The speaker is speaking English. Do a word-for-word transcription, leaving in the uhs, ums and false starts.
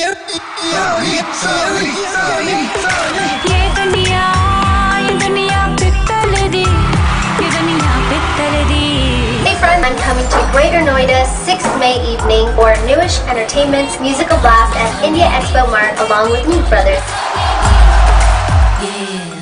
friends, I'm coming to Greater Noida sixth May evening for Newish Entertainment's musical blast at India Expo Mart along with Move Brothers. Yeah.